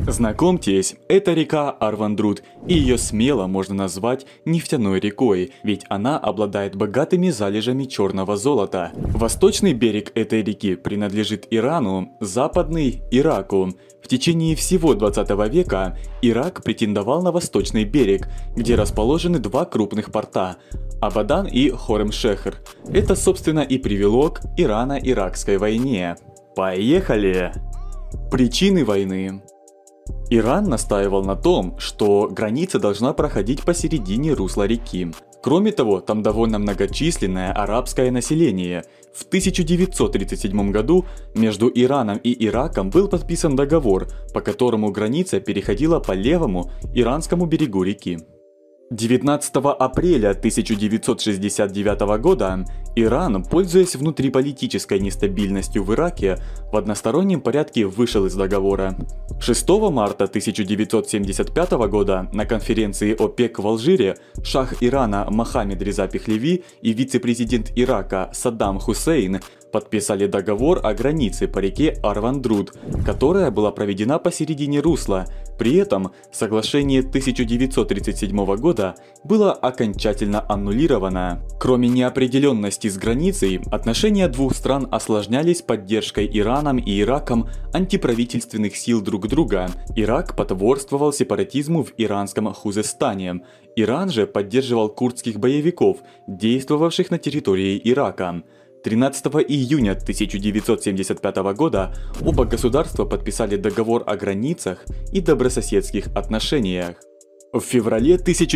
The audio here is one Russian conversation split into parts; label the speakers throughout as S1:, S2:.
S1: Знакомьтесь, это река Арвандруд, и ее смело можно назвать нефтяной рекой, ведь она обладает богатыми залежами черного золота. Восточный берег этой реки принадлежит Ирану, западный – Ираку. В течение всего 20 века Ирак претендовал на восточный берег, где расположены два крупных порта – Абадан и Хорем-Шехр. Это, собственно, и привело к Ирано-Иракской войне. Поехали! Причины войны. Иран настаивал на том, что граница должна проходить посередине русла реки. Кроме того, там довольно многочисленное арабское население. В 1937 году между Ираном и Ираком был подписан договор, по которому граница переходила по левому иранскому берегу реки. 19 апреля 1969 года Иран, пользуясь внутриполитической нестабильностью в Ираке, в одностороннем порядке вышел из договора. 6 марта 1975 года на конференции ОПЕК в Алжире шах Ирана Мохаммед Реза Пехлеви и вице-президент Ирака Саддам Хусейн подписали договор о границе по реке Арвандруд, которая была проведена посередине русла. При этом соглашение 1937 года было окончательно аннулировано. Кроме неопределенности с границей, отношения двух стран осложнялись поддержкой Ираном и Ираком антиправительственных сил друг друга. Ирак потворствовал сепаратизму в иранском Хузестане. Иран же поддерживал курдских боевиков, действовавших на территории Ирака. 13 июня 1975 года оба государства подписали договор о границах и добрососедских отношениях. В феврале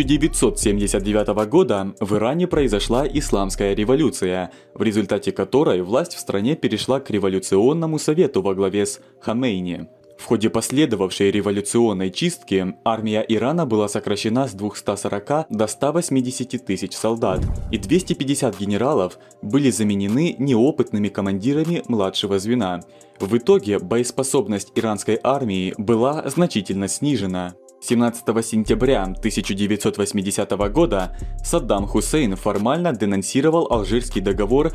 S1: 1979 года в Иране произошла исламская революция, в результате которой власть в стране перешла к революционному совету во главе с Хамейни. В ходе последовавшей революционной чистки армия Ирана была сокращена с 240 до 180 тысяч солдат, и 250 генералов были заменены неопытными командирами младшего звена. В итоге боеспособность иранской армии была значительно снижена. 17 сентября 1980 года Саддам Хусейн формально денонсировал Алжирский договор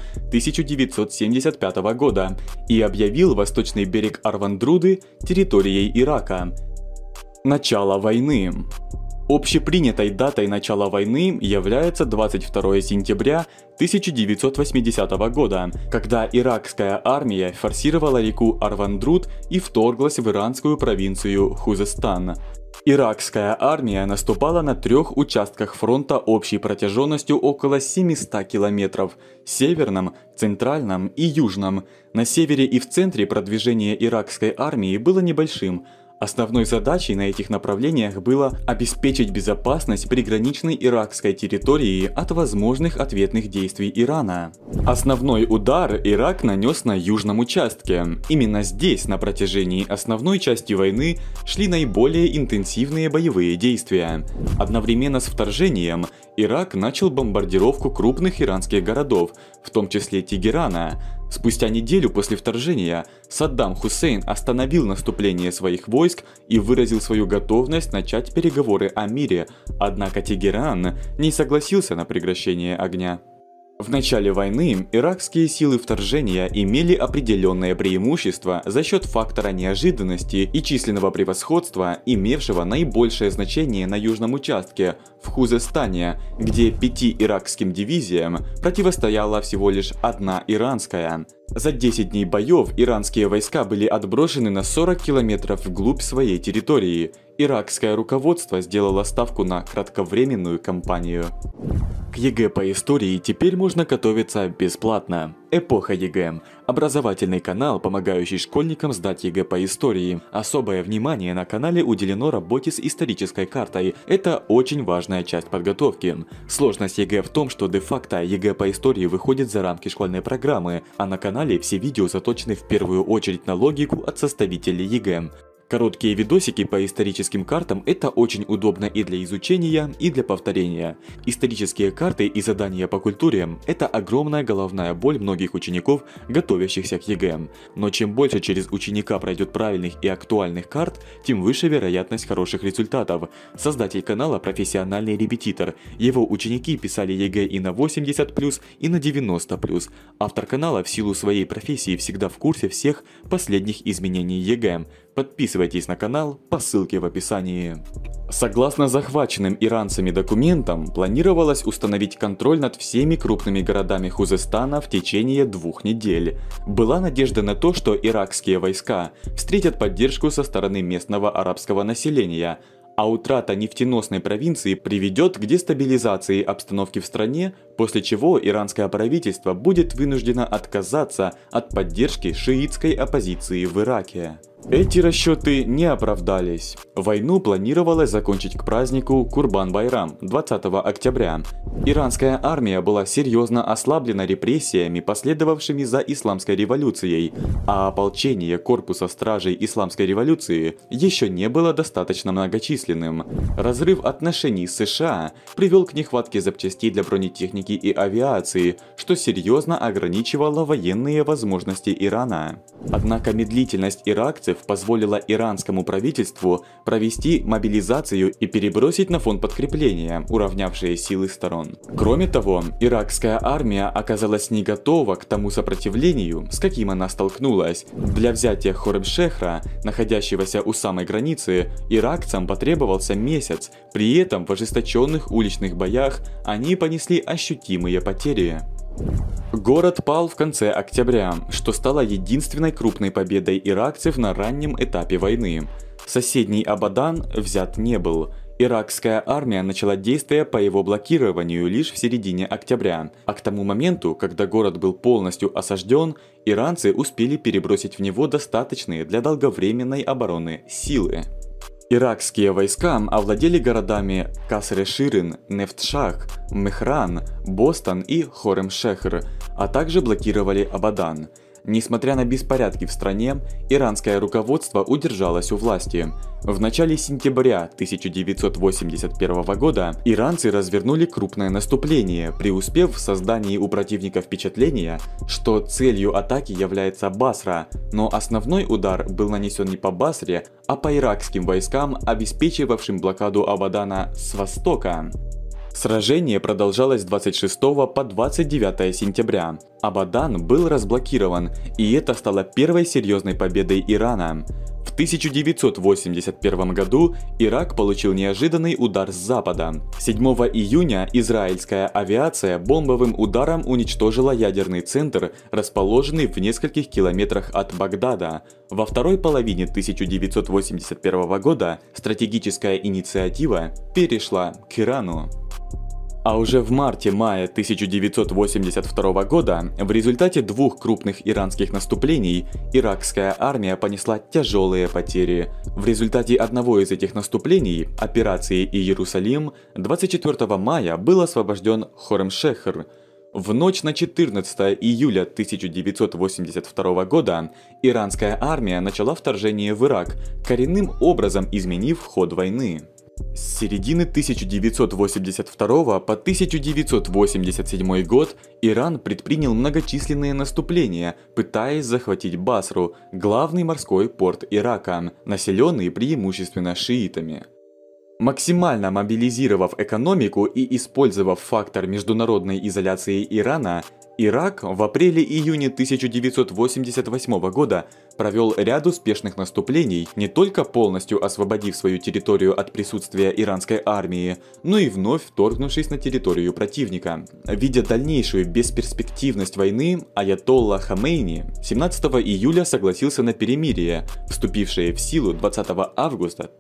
S1: 1975 года и объявил восточный берег Арвандруды территорией Ирака. Начало войны. Общепринятой датой начала войны является 22 сентября 1980 года, когда иракская армия форсировала реку Арвандруд и вторглась в иранскую провинцию Хузестан. Иракская армия наступала на трех участках фронта общей протяженностью около 700 километров – северном, центральном и южном. На севере и в центре продвижение иракской армии было небольшим. Основной задачей на этих направлениях было обеспечить безопасность приграничной иракской территории от возможных ответных действий Ирана. Основной удар Ирак нанес на южном участке. Именно здесь на протяжении основной части войны шли наиболее интенсивные боевые действия. Одновременно с вторжением Ирак начал бомбардировку крупных иранских городов, в том числе Тегерана. Спустя неделю после вторжения Саддам Хусейн остановил наступление своих войск и выразил свою готовность начать переговоры о мире, однако Тегеран не согласился на прекращение огня. В начале войны иракские силы вторжения имели определенное преимущество за счет фактора неожиданности и численного превосходства, имевшего наибольшее значение на южном участке, в Хузестане, где 5 иракским дивизиям противостояла всего лишь одна иранская. За 10 дней боев иранские войска были отброшены на 40 километров вглубь своей территории. Иракское руководство сделало ставку на кратковременную кампанию. К ЕГЭ по истории теперь можно готовиться бесплатно. Эпоха ЕГЭ – образовательный канал, помогающий школьникам сдать ЕГЭ по истории. Особое внимание на канале уделено работе с исторической картой. Это очень важная часть подготовки. Сложность ЕГЭ в том, что де-факто ЕГЭ по истории выходит за рамки школьной программы, а на канале все видео заточены в первую очередь на логику от составителей ЕГЭ. Короткие видосики по историческим картам – это очень удобно и для изучения, и для повторения. Исторические карты и задания по культуре – это огромная головная боль многих учеников, готовящихся к ЕГЭ. Но чем больше через ученика пройдет правильных и актуальных карт, тем выше вероятность хороших результатов. Создатель канала – профессиональный репетитор. Его ученики писали ЕГЭ и на 80+, и на 90+. Автор канала в силу своей профессии всегда в курсе всех последних изменений ЕГЭ. Подписывайтесь на канал по ссылке в описании. Согласно захваченным иранцами документам, планировалось установить контроль над всеми крупными городами Хузестана в течение 2 недель. Была надежда на то, что иракские войска встретят поддержку со стороны местного арабского населения, а утрата нефтеносной провинции приведет к дестабилизации обстановки в стране, после чего иранское правительство будет вынуждено отказаться от поддержки шиитской оппозиции в Ираке. Эти расчеты не оправдались. Войну планировалось закончить к празднику Курбан-Байрам 20 октября. Иранская армия была серьезно ослаблена репрессиями, последовавшими за исламской революцией, а ополчение корпуса стражей исламской революции еще не было достаточно многочисленным. Разрыв отношений с США привел к нехватке запчастей для бронетехники и авиации, что серьезно ограничивало военные возможности Ирана. Однако медлительность иракцев позволила иранскому правительству провести мобилизацию и перебросить на фронт подкрепления, уравнявшие силы сторон. Кроме того, иракская армия оказалась не готова к тому сопротивлению, с каким она столкнулась. Для взятия Хорем-Шехра, находящегося у самой границы, иракцам потребовался месяц, при этом в ожесточенных уличных боях они понесли ощутимые потери. Город пал в конце октября, что стало единственной крупной победой иракцев на раннем этапе войны. Соседний Абадан взят не был. Иракская армия начала действия по его блокированию лишь в середине октября, а к тому моменту, когда город был полностью осажден, иранцы успели перебросить в него достаточные для долговременной обороны силы. Иракские войска овладели городами Каср-e-Ширин, Нефтшах, Мехран, Бостон и Хорем-Шехр, а также блокировали Абадан. Несмотря на беспорядки в стране, иранское руководство удержалось у власти. В начале сентября 1981 года иранцы развернули крупное наступление, преуспев в создании у противника впечатления, что целью атаки является Басра, но основной удар был нанесен не по Басре, а по иракским войскам, обеспечивавшим блокаду Абадана с востока. Сражение продолжалось с 26 по 29 сентября. Абадан был разблокирован, и это стало первой серьезной победой Ирана. В 1981 году Ирак получил неожиданный удар с запада. 7 июня израильская авиация бомбовым ударом уничтожила ядерный центр, расположенный в нескольких километрах от Багдада. Во второй половине 1981 года стратегическая инициатива перешла к Ирану. А уже в марте-мае 1982 года в результате 2 крупных иранских наступлений иракская армия понесла тяжелые потери. В результате одного из этих наступлений, операции Иерусалим, 24 мая был освобожден Хорем-Шехр. В ночь на 14 июля 1982 года иранская армия начала вторжение в Ирак, коренным образом изменив ход войны. С середины 1982 по 1987 год Иран предпринял многочисленные наступления, пытаясь захватить Басру, главный морской порт Ирака, населенный преимущественно шиитами. Максимально мобилизировав экономику и использовав фактор международной изоляции Ирана, Ирак в апреле-июне 1988 года провел ряд успешных наступлений, не только полностью освободив свою территорию от присутствия иранской армии, но и вновь вторгнувшись на территорию противника. Видя дальнейшую бесперспективность войны, аятолла Хамейни 17 июля согласился на перемирие, вступившее в силу 20 августа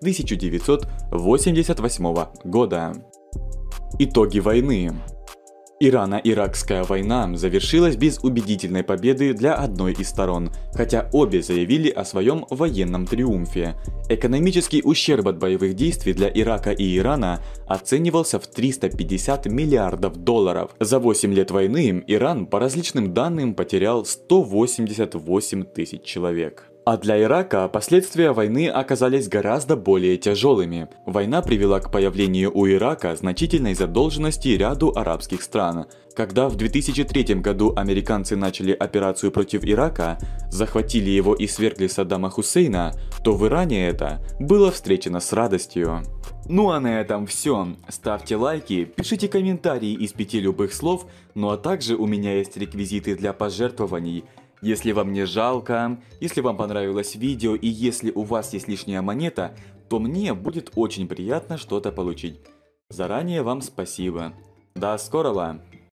S1: 1988 года. Итоги войны. Ирано-иракская война завершилась без убедительной победы для одной из сторон, хотя обе заявили о своем военном триумфе. Экономический ущерб от боевых действий для Ирака и Ирана оценивался в 350 миллиардов долларов. За 8 лет войны Иран по различным данным потерял 188 тысяч человек. А для Ирака последствия войны оказались гораздо более тяжелыми. Война привела к появлению у Ирака значительной задолженности ряду арабских стран. Когда в 2003 году американцы начали операцию против Ирака, захватили его и свергли Саддама Хусейна, то в Иране это было встречено с радостью. Ну а на этом все. Ставьте лайки, пишите комментарии из 5 любых слов, ну а также у меня есть реквизиты для пожертвований. Если вам не жалко, если вам понравилось видео и если у вас есть лишняя монета, то мне будет очень приятно что-то получить. Заранее вам спасибо. До скорого!